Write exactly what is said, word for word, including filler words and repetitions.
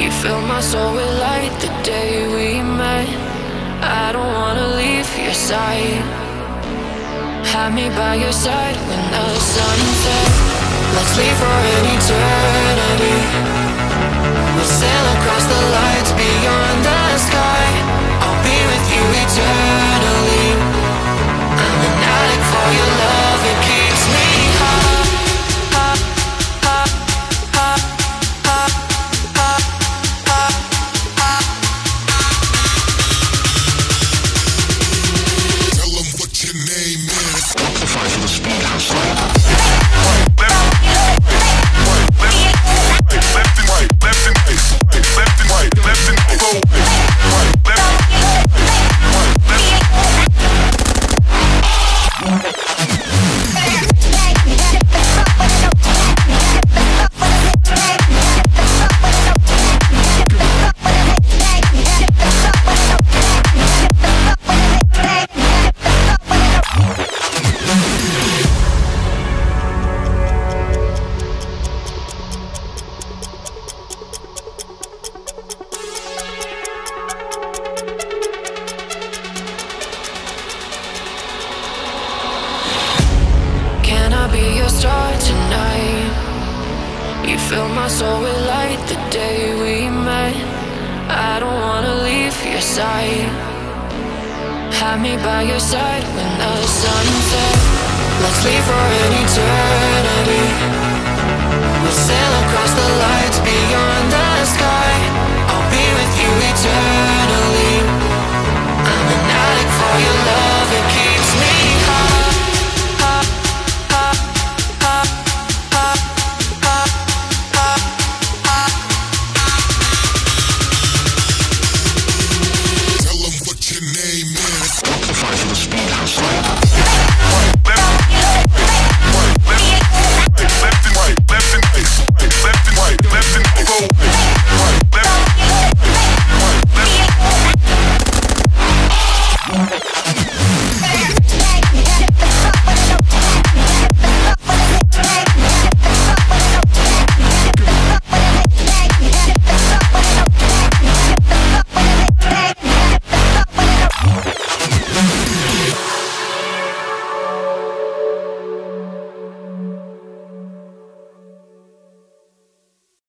You fill my soul with light the day we met. I don't wanna leave your side. Have me by your side when the sun sets. Let's leave for an eternity. We'll sail across the lights beyond the sky. I'll be with you eternally. I'm an addict for your love, it keeps me high. High, high, high, high, high, high, high. Tell them what your name is. Amplify for the speed house. Be your star tonight. You fill my soul with light the day we met. I don't wanna leave your side. Have me by your side when the sun sets. Let's leave for an eternity. We'll sail across the lights beyond the sky. I'll be with you eternally. I'm an addict for your love, it keeps me high. Tell them what your name is. Amplify for the speed house.